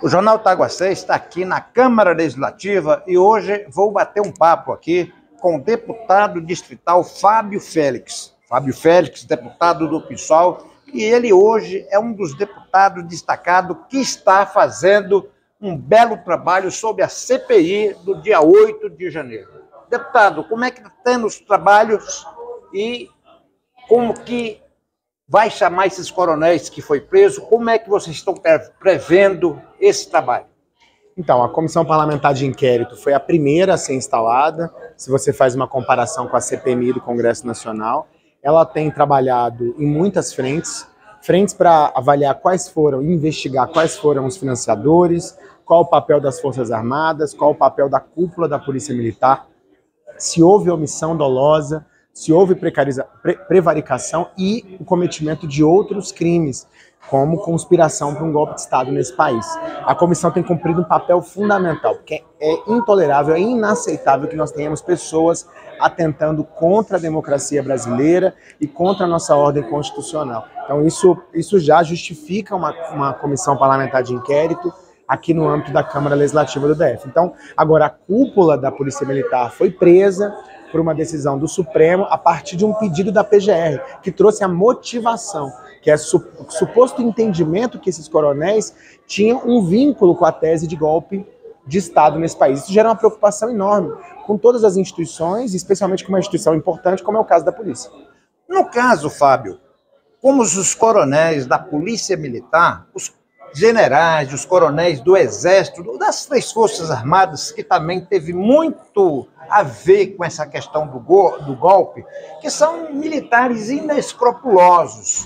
O Jornal Taguacé está aqui na Câmara Legislativa e hoje vou bater um papo aqui com o deputado distrital Fábio Félix. Fábio Félix, deputado do PSOL, e ele hoje é um dos deputados destacados que está fazendo um belo trabalho sobre a CPI do dia 8 de janeiro. Deputado, como é que estão os trabalhos e como que vai chamar esses coronéis que foi preso? Como é que vocês estão prevendo esse trabalho? Então, a Comissão Parlamentar de Inquérito foi a primeira a ser instalada. Se você faz uma comparação com a CPMI do Congresso Nacional, ela tem trabalhado em muitas frentes para avaliar investigar quais foram os financiadores, qual o papel das Forças Armadas, qual o papel da cúpula da Polícia Militar, se houve omissão dolosa, se houve prevaricação e o cometimento de outros crimes, como conspiração para um golpe de Estado nesse país. A comissão tem cumprido um papel fundamental, porque é intolerável, é inaceitável que nós tenhamos pessoas atentando contra a democracia brasileira e contra a nossa ordem constitucional. Então isso já justifica uma comissão parlamentar de inquérito aqui no âmbito da Câmara Legislativa do DF. Então, agora a cúpula da Polícia Militar foi presa por uma decisão do Supremo a partir de um pedido da PGR, que trouxe a motivação, que é o suposto entendimento que esses coronéis tinham um vínculo com a tese de golpe de Estado nesse país. Isso gera uma preocupação enorme com todas as instituições, especialmente com uma instituição importante, como é o caso da polícia. No caso, Fábio, como os coronéis da Polícia Militar, os generais, os coronéis do Exército, das três Forças Armadas, que também teve muito a ver com essa questão do golpe, que são militares inescrupulosos.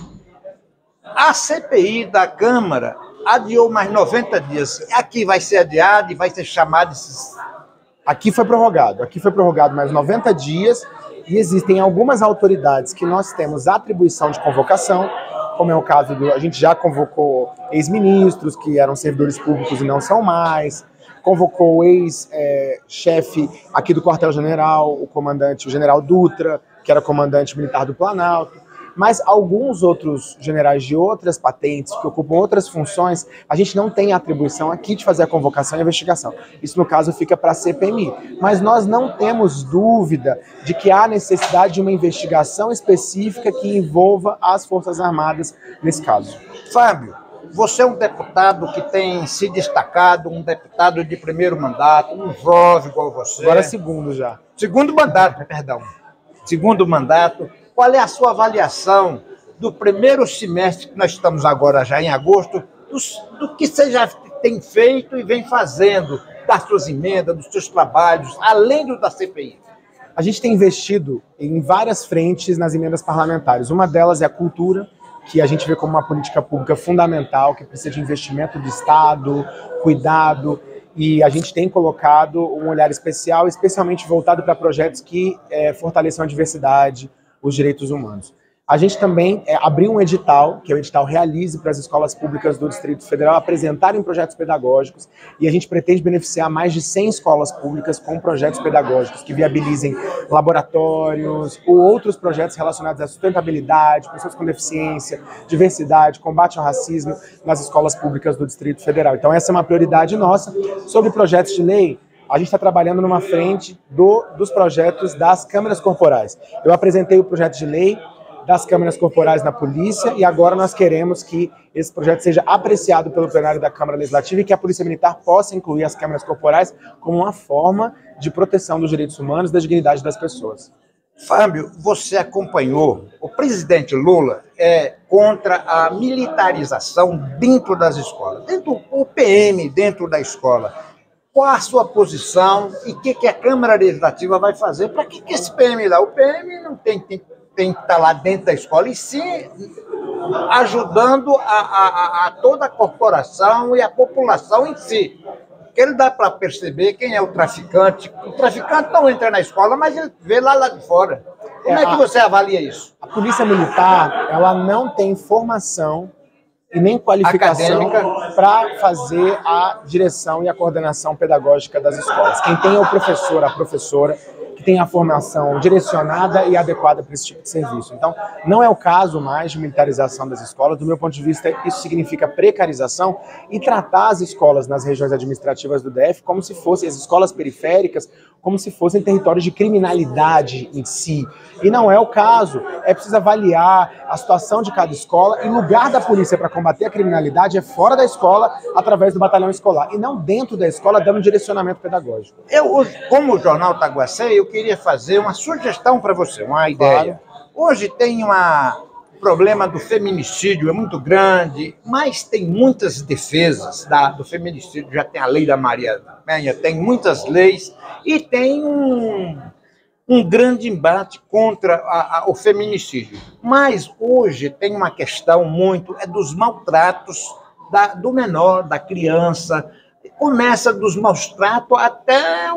A CPI da Câmara adiou mais 90 dias. Aqui vai ser adiado e vai ser chamado esses... Aqui foi prorrogado mais 90 dias e existem algumas autoridades que nós temos atribuição de convocação, como é o caso a gente já convocou ex-ministros que eram servidores públicos e não são mais, convocou o ex-chefe aqui do quartel-general, o general Dutra, que era comandante militar do Planalto, mas alguns outros generais de outras patentes, que ocupam outras funções, a gente não tem atribuição aqui de fazer a convocação e a investigação. Isso, no caso, fica para a CPMI. Mas nós não temos dúvida de que há necessidade de uma investigação específica que envolva as Forças Armadas nesse caso. Fábio, você é um deputado que tem se destacado, um deputado de primeiro mandato, um jovem igual você. Agora segundo já. Segundo mandato, perdão. Segundo mandato. Qual é a sua avaliação do primeiro semestre, que nós estamos agora já em agosto, do que você já tem feito e vem fazendo, das suas emendas, dos seus trabalhos, além do da CPI? A gente tem investido em várias frentes nas emendas parlamentares. Uma delas é a cultura, que a gente vê como uma política pública fundamental, que precisa de investimento do Estado, cuidado, e a gente tem colocado um olhar especial, especialmente voltado para projetos que fortaleçam a diversidade, os direitos humanos. A gente também abriu um edital, que é o edital Realize, para as escolas públicas do Distrito Federal apresentarem projetos pedagógicos, e a gente pretende beneficiar mais de 100 escolas públicas com projetos pedagógicos que viabilizem laboratórios ou outros projetos relacionados à sustentabilidade, pessoas com deficiência, diversidade, combate ao racismo nas escolas públicas do Distrito Federal. Então essa é uma prioridade nossa. Sobre projetos de lei, a gente está trabalhando numa frente dos projetos das câmeras corporais. Eu apresentei o projeto de lei das câmeras corporais na polícia e agora nós queremos que esse projeto seja apreciado pelo plenário da Câmara Legislativa e que a Polícia Militar possa incluir as câmeras corporais como uma forma de proteção dos direitos humanos e da dignidade das pessoas. Fábio, você acompanhou, o presidente Lula contra a militarização dentro das escolas, o PM dentro da escola. Qual a sua posição e o que a Câmara Legislativa vai fazer? Para que esse PM lá? O PM não tem que estar lá dentro da escola, e sim ajudando a toda a corporação e a população em si. Porque ele dá para perceber quem é o traficante. O traficante não entra na escola, mas ele vê lá de fora. Como é que você avalia isso? A Polícia Militar, ela não tem formação e nem qualificação para fazer a direção e a coordenação pedagógica das escolas. Quem tem é o professor, a professora, que tem a formação direcionada e adequada para esse tipo de serviço. Então, não é o caso mais de militarização das escolas. Do meu ponto de vista, isso significa precarização e tratar as escolas nas regiões administrativas do DF como se fossem as escolas periféricas, como se fossem territórios de criminalidade em si. E não é o caso. É preciso avaliar a situação de cada escola, e o lugar da polícia para combater a criminalidade é fora da escola, através do batalhão escolar, e não dentro da escola, dando direcionamento pedagógico. Como o Jornal Taguacé, eu queria fazer uma sugestão para você, uma ideia. Claro. Hoje tem o problema do feminicídio, é muito grande, mas tem muitas defesas do feminicídio. Já tem a lei da Maria Penha, tem muitas leis, e tem um grande embate contra o feminicídio. Mas hoje tem uma questão dos maltratos do menor, da criança. Começa dos maus tratos até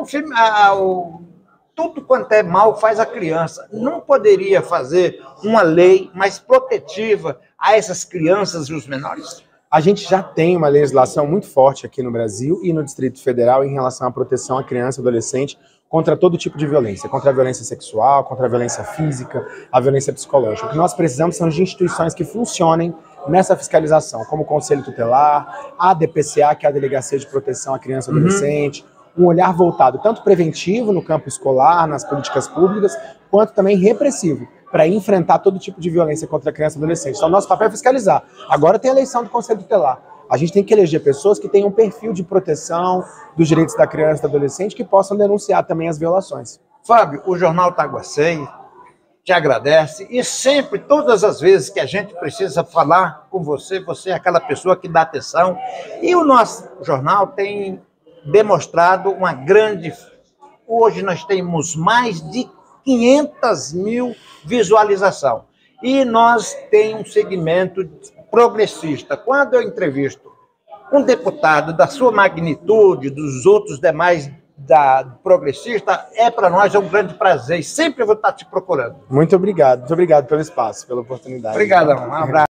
tudo quanto é mal faz a criança. Não poderia fazer uma lei mais protetiva a essas crianças e os menores? A gente já tem uma legislação muito forte aqui no Brasil e no Distrito Federal em relação à proteção à criança e adolescente contra todo tipo de violência, contra a violência sexual, contra a violência física, a violência psicológica. O que nós precisamos são de instituições que funcionem nessa fiscalização, como o Conselho Tutelar, a DPCA, que é a Delegacia de Proteção à Criança e Adolescente, um olhar voltado tanto preventivo no campo escolar, nas políticas públicas, quanto também repressivo, para enfrentar todo tipo de violência contra a criança e adolescente. Então, nosso papel é fiscalizar. Agora tem a eleição do Conselho Tutelar. A gente tem que eleger pessoas que tenham um perfil de proteção dos direitos da criança e do adolescente, que possam denunciar também as violações. Fábio, o Jornal Taguacé te agradece, e sempre, todas as vezes que a gente precisa falar com você, você é aquela pessoa que dá atenção, e o nosso jornal tem demonstrado uma grande... Hoje nós temos mais de 500 mil visualizações, e nós temos um segmento progressista. Quando eu entrevisto um deputado da sua magnitude, dos outros demais progressista, para nós é um grande prazer, e sempre vou estar te procurando. Muito obrigado pelo espaço, pela oportunidade. Obrigado, um abraço.